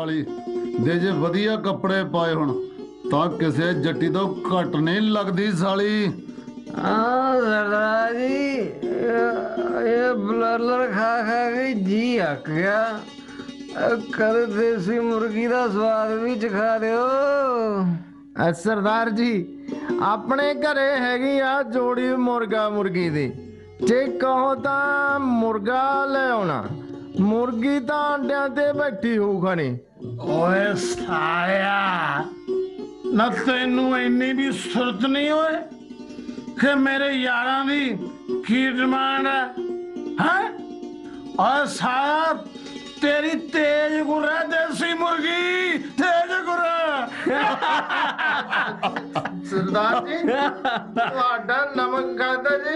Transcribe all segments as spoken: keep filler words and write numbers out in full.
वाली दे जे वधिया कपड़े पाए हुण तां किसे जट्टी तो घट नहीं लगदी साली। हाँ सरदार जी, ये ब्लर खा खा के जी अक गया। कल देसी मुर्गी का स्वाद भी चखा दियो। सरदार जी अपने घरे हैगी आ जोड़ी मुर्गा मुर्गी दी, जे कहो तां मुर्गा ले आउणा, मुर्गी तां अंडियां ते बैठी होऊ खनी। ओए साया ना तेनू इन्नी भी सुरत नहीं होए कि मेरे यारां दी की डिमांड है, हैं? और साया तेरी तेज गुर्रा देसी मुर्गी तेज गुर्रा। सरदार जी तुहाडा नमक खाता जी,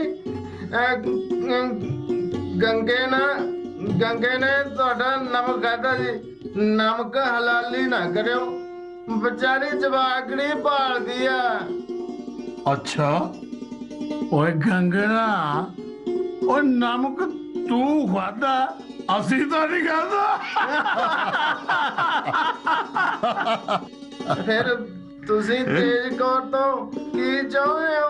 गंगे ना गंगे ने तुहाडा नमक खाता जी, नमक हलाली ना करियो, बेचारी जवाकड़ी पाल दिया। अच्छा ओए गंगना, ओ नमक तू खादा असी तो नहीं खाता। फिर तुसी तेज कौर तो की चाहते हो?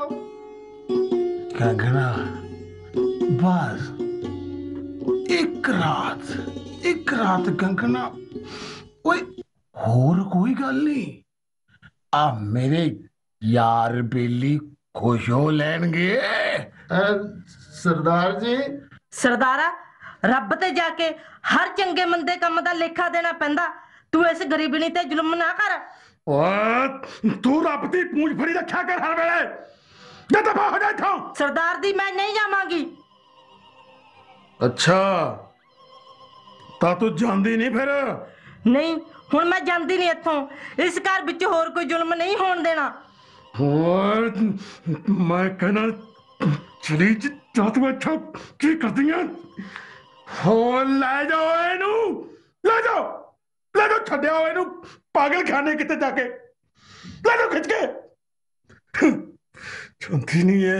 गंगना बस एक रात एक रात गंगना, ओए होर कोई गल नहीं, आ मेरे यार बेली खुश हो लैणगे। सरदार जी सरदारा रब ते जाके हर चंगे मंदे काम दा लेखा देना पैंदा, तू इस गरीबनी ते जुल्म ना कर। तू रब दी पूंछ फड़ी रखा कर हर वेले, जा दफा हो जा इथों। सरदार दी मैं नहीं जावांगी। अच्छा ता तू जांदी नहीं फिर? नहीं हुण मैं जांदी नहीं इत्थों, इस घर विच होर कोई जुल्म नहीं होण देना। और मैं कहना चली जा तू इथों की करदियां? हो ले जाओ इनू, ले जाओ ले जाओ, छड्डिया इनू पागल खाने किते जाके, ले जाओ खिंच के। चलती नहीं है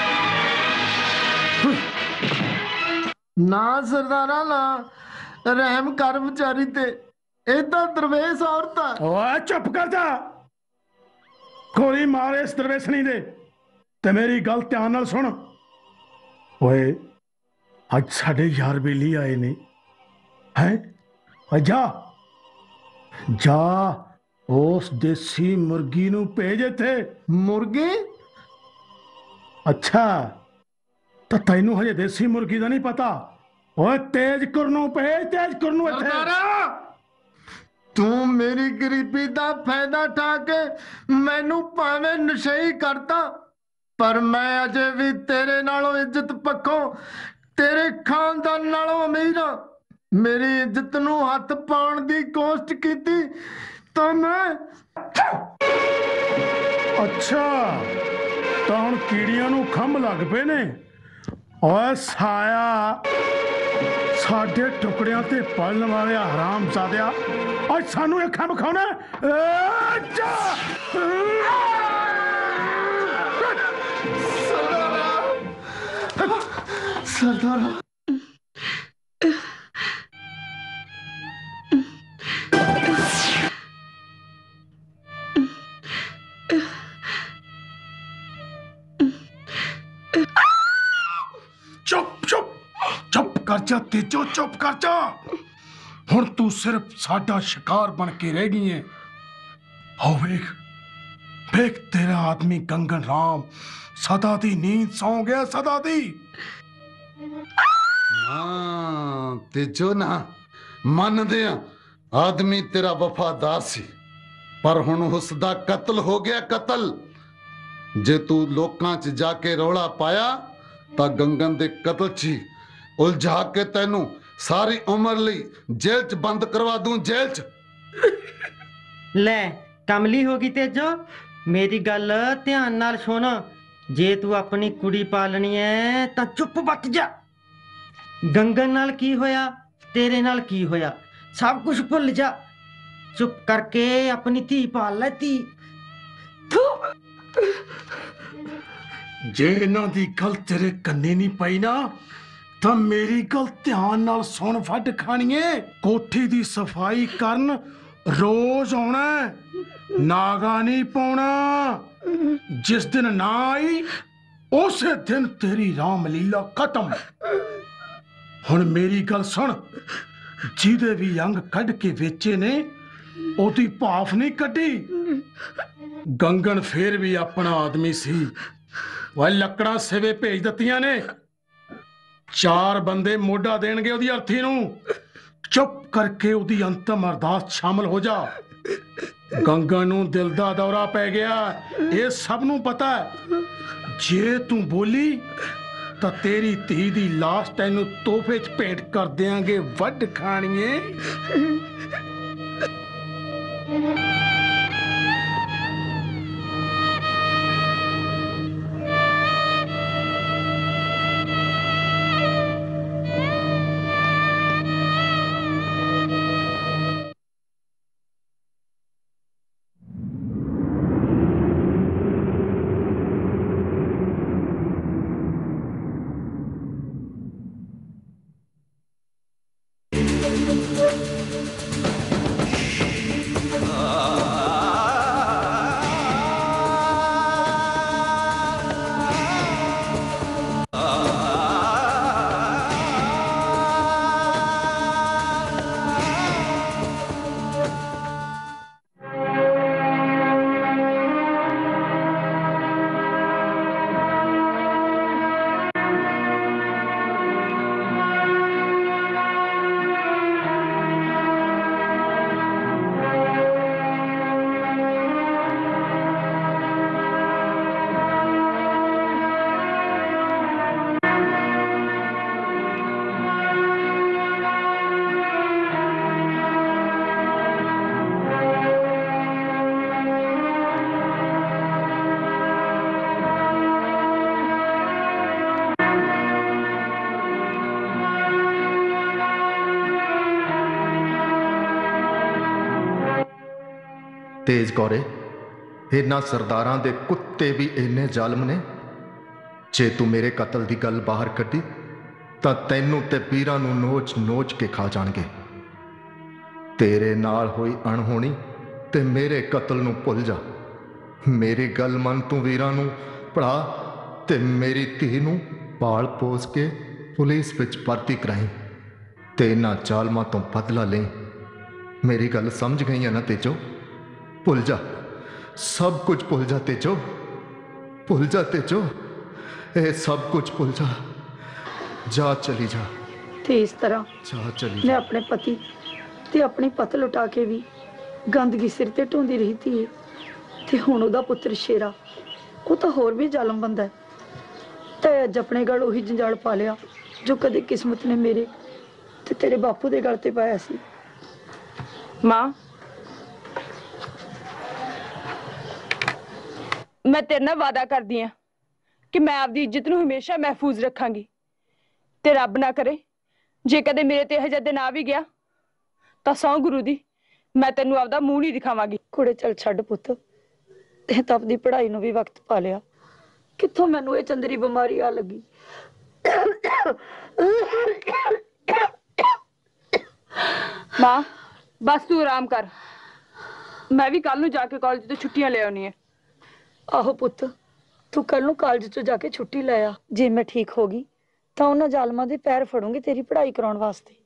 ना सरदारा ना, रहम कर बेचारी ते, एदा दरवेश औरत है। ओए चुप कर जा, गोली मार इस दरवेशनी दे ते मेरी गल ध्यान नाल सुन। ओए अज साडे यार बेली आए ने, हैं? जा जा उस देसी मुर्गी नू भेज इत्थे। मुर्गी? अच्छा तो तैनू हजे देसी मुर्गी दा नहीं पता? ओए तेज कुरनू भेज, तेज कुरनू इत्थे। तू मेरी गरीबी दा फायदा उठा के मैनू भावें नशेई करता, पर मैं अजे भी तेरे नालों इज्जत पक्खों तेरे खानदान नालों अमीर हाँ। मेरी इज्जत नू हथ पाउण दी कोशिश कीती तो मैं। अच्छा तो हुण कीड़ियां नू खंभ लग पे ने। ओए साया साडे टुकड़ियां ते पलण वाले हराम जादिया, और सानू ये खंभ खाना? सरदारा चुप चुप चुप कर जा तेजो, चुप कर जा। हुण तू सिर्फ साडा शिकार बन के रह गई है। हो वेख वेख तेरा आदमी गंगन राम सदा दी नींद सौ गया, सदा दी। ना तेजो ना मन दे आदमी तेरा वफादार सी, पर हुण उसदा कत्ल हो गया, कत्ल। जे तू लोकां च जाके रौला पाया तां गंगन दे कत्ल च उलझा के तैनू सारी उम्र लई जेल च बंद करवा दूं, जेल च। ले कमली होगी तेजो, मेरी गल ध्यान नाल सुन, जे तू अपनी कुड़ी पालनी है तां चुप बट जा। गंगन नाल की होया, तेरे नाल की होया, सब कुछ भुल जा। चुप करके अपनी धी पाल ले, धी। जे इन्हां दी गल तेरे कन्ने नहीं पई ना ਤਾਂ ਮੇਰੀ ਗੱਲ ਧਿਆਨ ਨਾਲ ਸੁਣ ਵੱਢ ਖਾਣੀਏ। ਕੋਠੀ ਦੀ ਸਫਾਈ ਕਰਨ ਰੋਜ਼ ਆਉਣਾ, ਨਾਗਾ ਨਹੀਂ ਪਾਉਣਾ। ਜਿਸ ਦਿਨ ਨਾ ਆਈ ਉਸੇ ਦਿਨ ਤੇਰੀ ਰਾਮਲੀਲਾ ਖਤਮ। ਹੁਣ ਮੇਰੀ ਗੱਲ ਸੁਣ, ਜਿਹਦੇ ਵੀ ਅੰਗ ਕੱਢ ਕੇ ਵੇਚੇ ਨੇ ਉਹਦੀ ਭਾਫ ਨਹੀਂ ਕੱਢੀ। ਗੰਗਨ ਫੇਰ ਵੀ ਆਪਣਾ ਆਦਮੀ ਸੀ। ਵਹ ਲੱਕੜਾਂ ਸਿਵੇ ਭੇਜ ਦਿੱਤੀਆਂ ਨੇ। ਚਾਰ ਬੰਦੇ ਮੋਢਾ ਦੇਣਗੇ ਉਹਦੀ ਅਰਥੀ ਨੂੰ। ਚੁੱਪ ਕਰਕੇ ਉਹਦੀ ਅੰਤਮ ਅਰਦਾਸ ਸ਼ਾਮਲ ਹੋ ਜਾ। ਗੰਗਨ ਨੂੰ ਦਿਲ ਦਾ ਦੌਰਾ ਪੈ ਗਿਆ, ਇਹ ਸਭ ਨੂੰ ਪਤਾ ਹੈ। ਜੇ ਤੂੰ ਬੋਲੀ ਤਾਂ ਤੇਰੀ ਧੀ ਦੀ ਲਾਸ਼ ਤੈਨੂੰ ਤੋਹਫੇ 'ਚ ਭੇਟ ਕਰ ਦਿਆਂਗੇ ਵੱਢ ਖਾਣੀਏ। तेज गौरे, इन्हां सरदारां दे कुत्ते भी इन्ने जालम ने। जे तू मेरे कतल की गल बाहर कड्डी तां तैनू ते वीरां नू नोच नोच के खा जाणगे। तेरे नाल होई अणहोनी ते मेरे कतल नू भुल जा। मेरी गल मन तू वीरां नू पढ़ा ते मेरी धी नू पाल पोस के पुलिस विच भर्ती कराई ते इन्हां जालमां तो बदला लें। मेरी गल समझ गई है ना तेजो? भुल जा, सब कुछ भुल जा तेजो, भुल जा तेजो, ए सब कुछ भुल जा। जा चली जा। ते इस तरह जा चली मैं जा। अपने पति ते अपनी पत लुटा के भी गंदगी सिर ते ढोंदी रही थी। ते हुण ओहदा पुत्र शेरा वो तो होर भी जालम बंदा है। ते अज अपने गल उही जंजाल पा लिया जो कदे किस्मत ने मेरे ते तेरे बापू दे गल ते पाया सी। मां, मैं तेरे नाल वादा करदी हां कि मैं आपदी इज्जत नूं हमेशा महफूज रखांगी। ते रब ना करे जे कदे मेरे ते इहो जिहा दिन आ भी गया तां सौं गुरु दी मैं तैनूं आपदा मूंह नहीं दिखावांगी। कुड़े चल छड्ड पुੱਤ, ते तां अपनी पढ़ाई नूं भी वक्त पा लिया। कित्थों मैनूं ये चंदरी बीमारी आ लगी। मां बस तू आराम कर, मैं भी कल नूं जाके कॉलेज तो छुट्टियां ले आउणी है। आहो पुੱਤ, तू कल नूं कॉलेज चों जाके छुट्टी ले आ। जे मैं ठीक हो गई तां उन्हां जालमां दे पैर फड़ूंगी तेरी पढ़ाई कराउण वास्ते।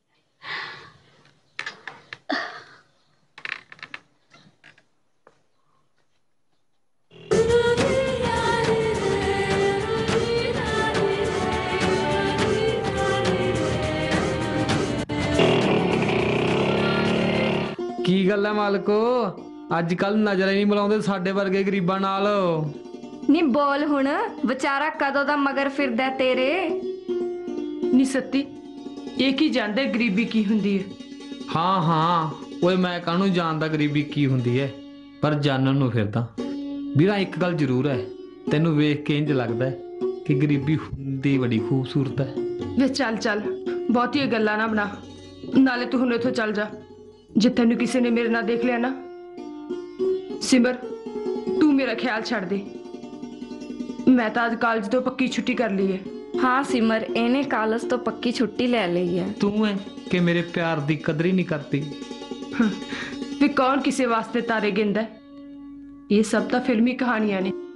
की गल है मालको, अज कल नजर ही नहीं मिलाउंदे साडे वर्गे गरीबां नाल। नी बोल हुण, बेचारा कदों दा मगर फिरदा तेरे। नी सत्ती ये की जानदे गरीबी की हुंदी है। हाँ हाँ ओए मैं काहनूं जानदा गरीबी की हुंदी है, पर जानन नूं फिरदा। ਵੀਰਾ एक गल जरूर है, तैनूं वेख के इंज लगदा है कि गरीबी हुंदी बड़ी खूबसूरत है। वे चल चल बहुती गल्लां ना बना, नाले तू हुण इत्थों चल जा। जे तैनूं किसी ने मेरे नाल देख लिया ना सिमर, तू मेरा ख्याल छड़ दे। मैं तो अज कॉलेज तो पक्की छुट्टी कर ली है। ਹਾਂ ਸਿਮਰ, ਇਹਨੇ ਕਾਲਜ ਤੋਂ ਪੱਕੀ ਛੁੱਟੀ ਲੈ ਲਈ ਹੈ। ਤੂੰ ਹੈ ਕਿ ਮੇਰੇ ਪਿਆਰ ਦੀ ਕਦਰ ਹੀ ਨਹੀਂ ਕਰਦੀ। ਵੀ ਕੌਣ ਕਿਸੇ ਵਾਸਤੇ ਤਾਰੇ ਗਿਣਦਾ? ਇਹ ਸਭ ਤਾਂ ਫਿਲਮੀ ਕਹਾਣੀਆਂ ਨੇ।